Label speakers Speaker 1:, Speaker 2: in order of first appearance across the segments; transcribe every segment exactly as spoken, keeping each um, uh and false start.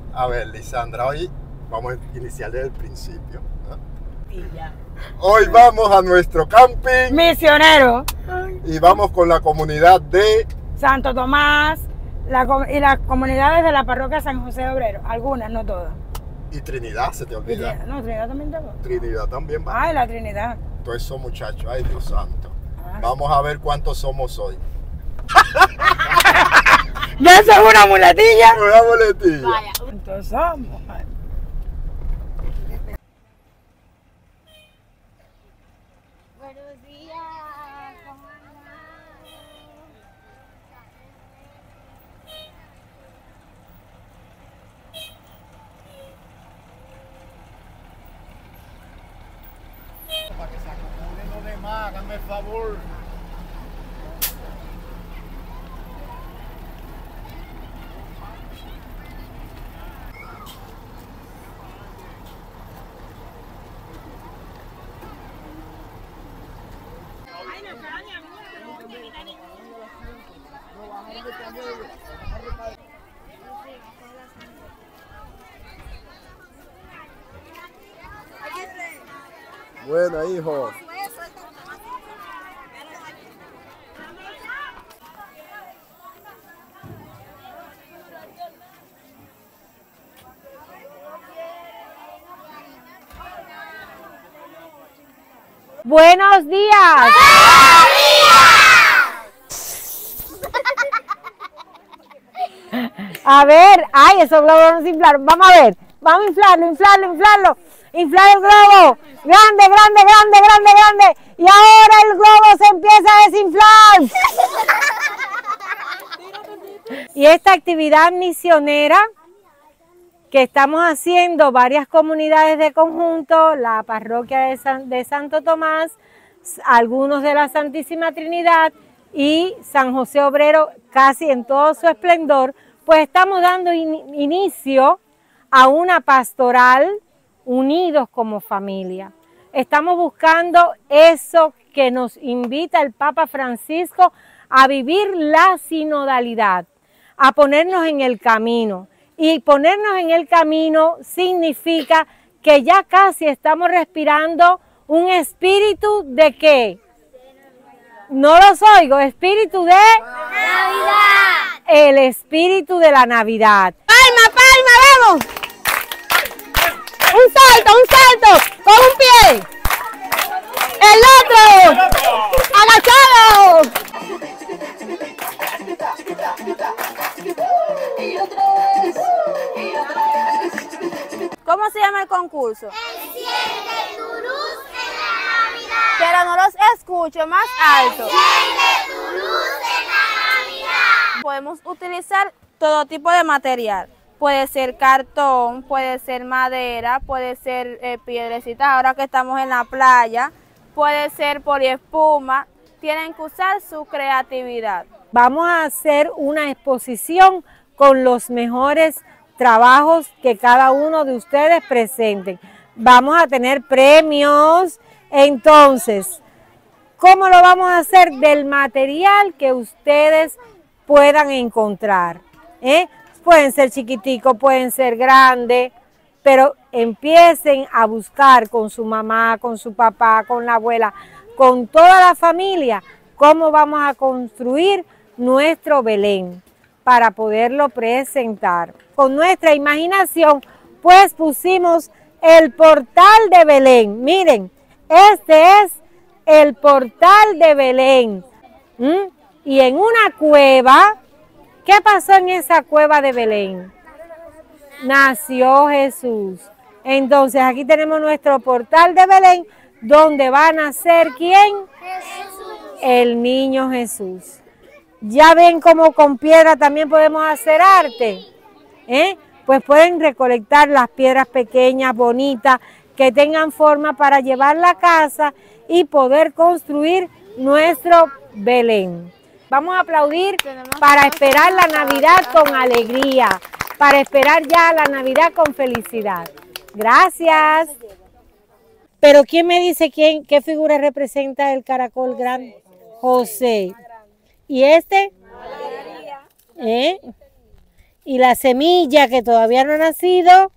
Speaker 1: A ver, Lisandra, hoy vamos a iniciar desde el principio, ¿no?
Speaker 2: Y ya.
Speaker 1: Hoy vamos a nuestro camping
Speaker 2: Misionero.
Speaker 1: y vamos con la comunidad de
Speaker 2: Santo Tomás la, y las comunidades de la parroquia San José Obrero. Algunas, no todas.
Speaker 1: y Trinidad, se te
Speaker 2: Y
Speaker 1: olvida.
Speaker 2: Trinidad- no, Trinidad también tengo.
Speaker 1: Trinidad también va.
Speaker 2: Ay, la Trinidad.
Speaker 1: Todos esos muchachos, ay Dios santo.
Speaker 2: Ah.
Speaker 1: Vamos a ver cuántos somos hoy.
Speaker 2: ¿Ya eso es una muletilla?
Speaker 1: Una boletilla.
Speaker 3: Vaya.
Speaker 2: Entonces somos.
Speaker 3: Buenos días, ¿cómo andan?
Speaker 1: Para que se acomoden los demás, háganme el favor. Buena, hijo.
Speaker 2: Buenos días. A ver, ay, esos globos vamos a inflar. Vamos a ver, vamos a inflarlo, inflarlo, inflarlo. Inflar el globo. Grande, grande, grande, grande, grande. Y ahora el globo se empieza a desinflar. Y esta actividad misionera que estamos haciendo varias comunidades de conjunto, la parroquia de, San, de Santo Tomás, algunos de la Santísima Trinidad y San José Obrero casi en todo su esplendor, pues estamos dando in, inicio a una pastoral unidos como familia. Estamos buscando eso que nos invita el Papa Francisco a vivir la sinodalidad, a ponernos en el camino. Y ponernos en el camino significa que ya casi estamos respirando un espíritu de ¿qué? No los oigo, espíritu de Navidad. El espíritu de la Navidad. ¡Palma, palma, vamos! Un salto, un salto, con un pie. El otro, agachado.
Speaker 4: ¿Cómo se llama el concurso?
Speaker 3: Enciende tu luz en la Navidad.
Speaker 4: Pero no los escucho, más alto.
Speaker 3: Enciende tu luz en la Navidad.
Speaker 4: Podemos utilizar todo tipo de material. Puede ser cartón, puede ser madera, puede ser eh, piedrecita, ahora que estamos en la playa, puede ser poliespuma. Tienen que usar su creatividad.
Speaker 2: Vamos a hacer una exposición con los mejores trabajos que cada uno de ustedes presenten. Vamos a tener premios. Entonces, ¿cómo lo vamos a hacer? Del material que ustedes puedan encontrar. ¿eh? Pueden ser chiquiticos, pueden ser grandes, pero empiecen a buscar con su mamá, con su papá, con la abuela, con toda la familia, cómo vamos a construir nuestro Belén para poderlo presentar. Con nuestra imaginación, pues pusimos el portal de Belén. Miren, este es el portal de Belén. ¿Mm? Y en una cueva, ¿qué pasó en esa cueva de Belén? Nació Jesús. Entonces aquí tenemos nuestro portal de Belén, donde va a nacer ¿quién?
Speaker 3: Jesús.
Speaker 2: El niño Jesús. Ya ven cómo con piedra también podemos hacer arte. ¿eh? Pues pueden recolectar las piedras pequeñas, bonitas, que tengan forma para llevarla a casa y poder construir nuestro Belén. Vamos a aplaudir para esperar la Navidad con alegría, para esperar ya la Navidad con felicidad. Gracias. Pero ¿quién me dice quién, qué figura representa el caracol grande? José. ¿Y este? ¿Eh? Y la semilla que todavía no ha nacido,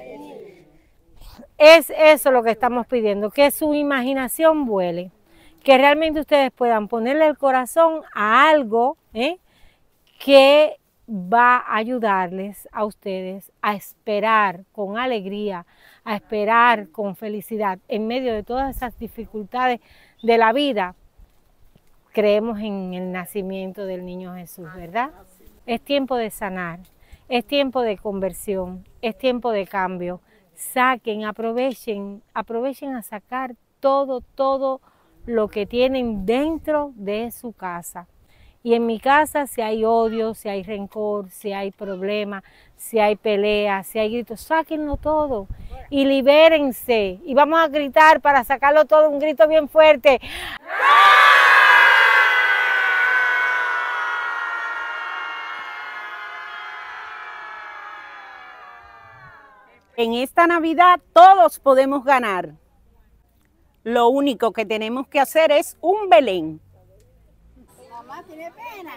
Speaker 2: es eso lo que estamos pidiendo, que su imaginación vuele, que realmente ustedes puedan ponerle el corazón a algo ¿eh? que va a ayudarles a ustedes a esperar con alegría, a esperar con felicidad en medio de todas esas dificultades de la vida. Creemos en el nacimiento del niño Jesús, ¿verdad? Es tiempo de sanar, es tiempo de conversión, es tiempo de cambio. Saquen, aprovechen, aprovechen a sacar todo, todo lo que tienen dentro de su casa. Y en mi casa, si hay odio, si hay rencor, si hay problemas, si hay peleas, si hay gritos, sáquenlo todo y libérense. Y vamos a gritar para sacarlo todo, un grito bien fuerte.
Speaker 5: En esta Navidad todos podemos ganar. Lo único que tenemos que hacer es un Belén.
Speaker 3: Mamá tiene pena.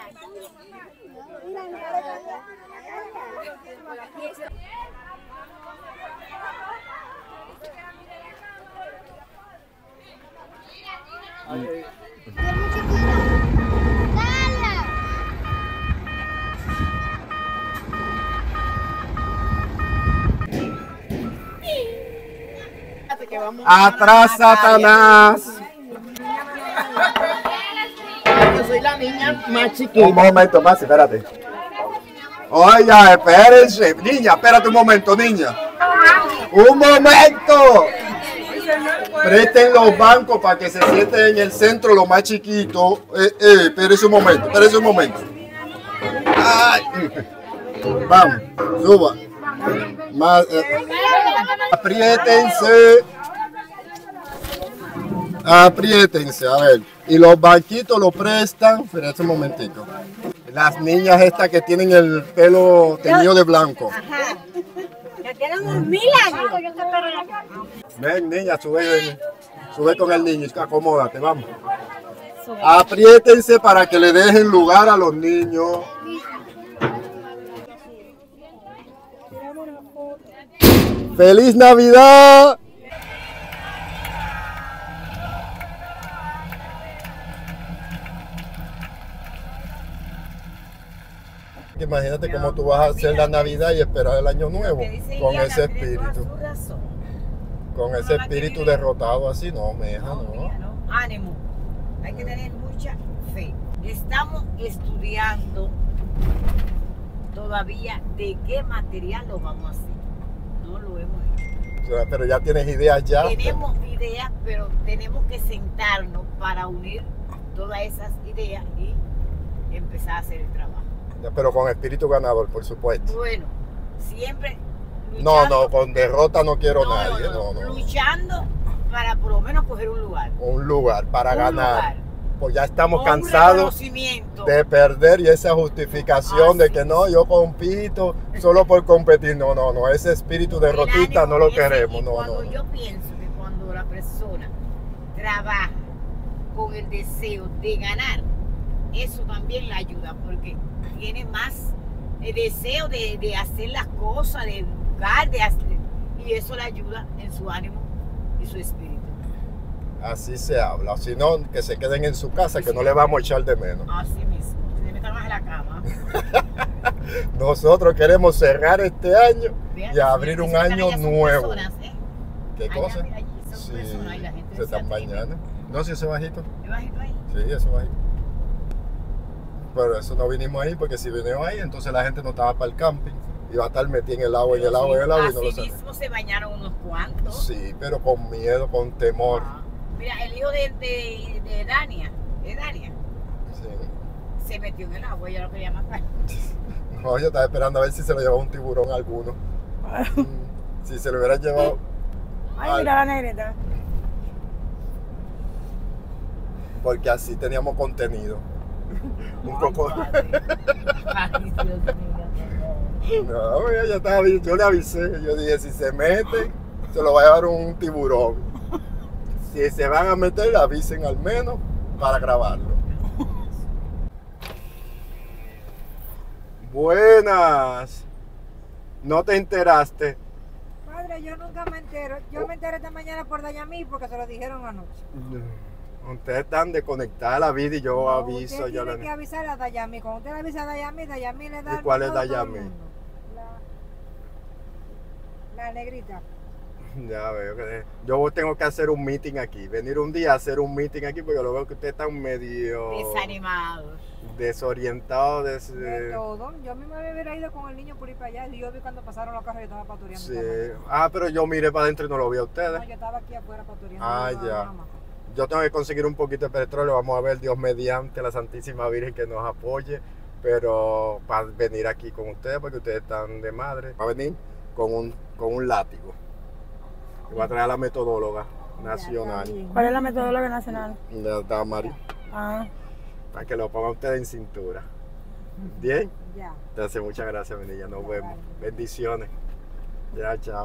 Speaker 1: Atrás, Satanás.
Speaker 6: Yo soy la niña más chiquita.
Speaker 1: Un momento más, espérate. Oiga, espérense. Niña, espérate un momento, niña. Un momento. Presten los bancos para que se sienten en el centro, lo más chiquito. Eh, eh, espérese un momento, espérese un momento. Ay. Vamos, suba. Más, eh. Apriétense. Apriétense, a ver. Y los banquitos lo prestan. Espérate un momentito. Las niñas estas que tienen el pelo teñido de blanco.
Speaker 2: Ajá. Ya tienen un mil años.
Speaker 1: Ven, niña, sube, sube con el niño. Acomódate, vamos. Apriétense para que le dejen lugar a los niños. ¡Feliz Navidad! Imagínate cómo tú vas a hacer la Navidad y esperar el Año Nuevo con ese espíritu. Con ese espíritu derrotado así, no, me deja, no.
Speaker 6: Ánimo, hay que tener mucha fe. Estamos estudiando todavía de qué material lo vamos a hacer. No lo hemos hecho.
Speaker 1: O sea, pero ya tienes ideas ya.
Speaker 6: Tenemos ideas, pero tenemos que sentarnos para unir todas esas ideas y empezar a hacer el trabajo.
Speaker 1: Pero con espíritu ganador, por supuesto.
Speaker 6: Bueno, siempre
Speaker 1: No,
Speaker 6: luchando,
Speaker 1: no, con derrota no quiero
Speaker 6: no,
Speaker 1: nadie,
Speaker 6: no,
Speaker 1: no, no.
Speaker 6: luchando para por lo menos coger un lugar.
Speaker 1: Un lugar para
Speaker 6: Un
Speaker 1: ganar.
Speaker 6: lugar.
Speaker 1: Pues ya estamos
Speaker 6: Un
Speaker 1: cansados
Speaker 6: reconocimiento.
Speaker 1: de perder y esa justificación de
Speaker 6: Así
Speaker 1: que no, yo compito solo por competir. No, no, no, ese espíritu
Speaker 6: El
Speaker 1: derrotista
Speaker 6: ánimo
Speaker 1: no lo
Speaker 6: ese,
Speaker 1: queremos,
Speaker 6: y
Speaker 1: no,
Speaker 6: cuando
Speaker 1: no. no.
Speaker 6: yo pienso que cuando la persona trabaja con el deseo de ganar, eso también la ayuda porque tiene más el deseo de, de hacer las cosas, de buscar, de hacer, y eso le ayuda en su ánimo y su espíritu.
Speaker 1: Así se habla, si no, que se queden en su casa, que no le vamos a echar de menos.
Speaker 6: Así mismo, se metan más en la cama.
Speaker 1: Nosotros queremos cerrar este año
Speaker 6: Vean,
Speaker 1: y abrir
Speaker 6: si
Speaker 1: un
Speaker 6: están
Speaker 1: año
Speaker 6: allá son
Speaker 1: nuevo.
Speaker 6: personas, ¿eh?
Speaker 1: ¿Qué
Speaker 6: Allá,
Speaker 1: cosa?
Speaker 6: mira, allí son
Speaker 1: Sí,
Speaker 6: personas y la gente
Speaker 1: se
Speaker 6: se
Speaker 1: están
Speaker 6: atreve.
Speaker 1: bañando. No, si ese bajito.
Speaker 6: ¿Qué bajito ahí?
Speaker 1: Sí, eso bajito. Pero eso no vinimos ahí porque si vinimos ahí, entonces la gente no estaba para el camping. Iba a estar metida en el agua, en el agua, en el agua y no lo
Speaker 6: Así
Speaker 1: sabía.
Speaker 6: mismo se bañaron unos cuantos.
Speaker 1: Sí, pero con miedo, con temor.
Speaker 6: Ah, mira, el hijo de, de, de Dania, de Dania,
Speaker 1: Sí.
Speaker 6: se metió en el agua y ya lo quería matar.
Speaker 1: No, yo estaba esperando a ver si se lo llevaba un tiburón a alguno. Mm, si se lo hubiera llevado.
Speaker 5: Ay,
Speaker 1: al-
Speaker 5: mira la negrita.
Speaker 1: Porque así teníamos contenido. Un poco.
Speaker 6: Ay, Dios mío.
Speaker 1: No, ella estaba, yo le avisé. Yo dije: si se meten, se lo va a llevar un tiburón. Si se van a meter, avisen al menos para grabarlo. Buenas. ¿No te enteraste?
Speaker 2: Padre, yo nunca me entero. Yo me enteré esta mañana por Dayamí porque se lo dijeron anoche.
Speaker 1: Ustedes están desconectadas la vida y yo
Speaker 2: No,
Speaker 1: aviso.
Speaker 2: usted
Speaker 1: Yo
Speaker 2: tiene
Speaker 1: le...
Speaker 2: que avisar a Dayamí. Cuando usted le avisa a Dayamí, Dayamí le da...
Speaker 1: ¿Y cuál es
Speaker 2: todo a todo el
Speaker 1: Dayamí?
Speaker 2: mundo. La, la negrita.
Speaker 1: Ya veo que yo tengo que hacer un meeting aquí. Venir un día a hacer un meeting aquí porque lo veo que ustedes están medio
Speaker 6: Desanimados.
Speaker 1: desorientados. Des...
Speaker 2: De todo. Yo misma me hubiera ido con el niño por ir para allá. Y yo vi cuando pasaron los carros, yo estaba pastoreando.
Speaker 1: Sí.
Speaker 2: esta mañana.
Speaker 1: Ah, pero yo miré para adentro y no lo vi a ustedes.
Speaker 2: No, yo estaba aquí afuera pastoreando.
Speaker 1: Ah,
Speaker 2: yo no,
Speaker 1: ya.
Speaker 2: nada más.
Speaker 1: Yo tengo que conseguir un poquito de petróleo. Vamos a ver, Dios mediante, la Santísima Virgen que nos apoye. Pero para venir aquí con ustedes, porque ustedes están de madre, va a venir con un, con un látigo. Y voy a traer a la metodóloga nacional,
Speaker 2: Ya, está bien.
Speaker 4: ¿Cuál es la metodología nacional?
Speaker 1: la Damari,
Speaker 4: Ah.
Speaker 1: para que lo pongan ustedes en cintura. Bien,
Speaker 2: Ya.
Speaker 1: entonces muchas gracias, mi niña. Nos
Speaker 2: Ya,
Speaker 1: vemos.
Speaker 2: vale.
Speaker 1: Bendiciones. Ya, chao.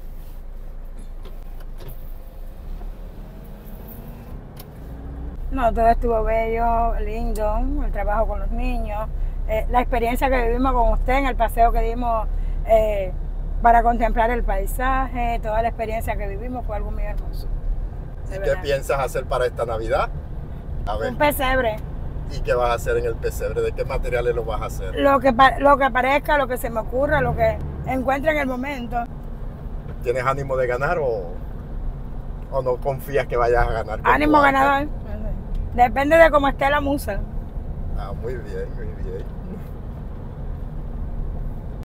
Speaker 4: No, todo estuvo bello, lindo, el trabajo con los niños, eh, la experiencia que vivimos con usted en el paseo que dimos eh, para contemplar el paisaje, toda la experiencia que vivimos fue algo muy hermoso. de
Speaker 1: ¿Y qué
Speaker 4: verdad.
Speaker 1: piensas hacer para esta Navidad? A ver,
Speaker 4: Un pesebre,
Speaker 1: ¿y qué vas a hacer en el pesebre? ¿De qué materiales lo vas a hacer?
Speaker 4: lo que, pa- lo que aparezca, lo que se me ocurra, lo que encuentre en el momento.
Speaker 1: ¿Tienes ánimo de ganar o, o no confías que vayas a ganar? con
Speaker 4: Ánimo
Speaker 1: tu
Speaker 4: ganador. Depende de cómo esté la musa.
Speaker 1: Ah, muy bien, muy bien.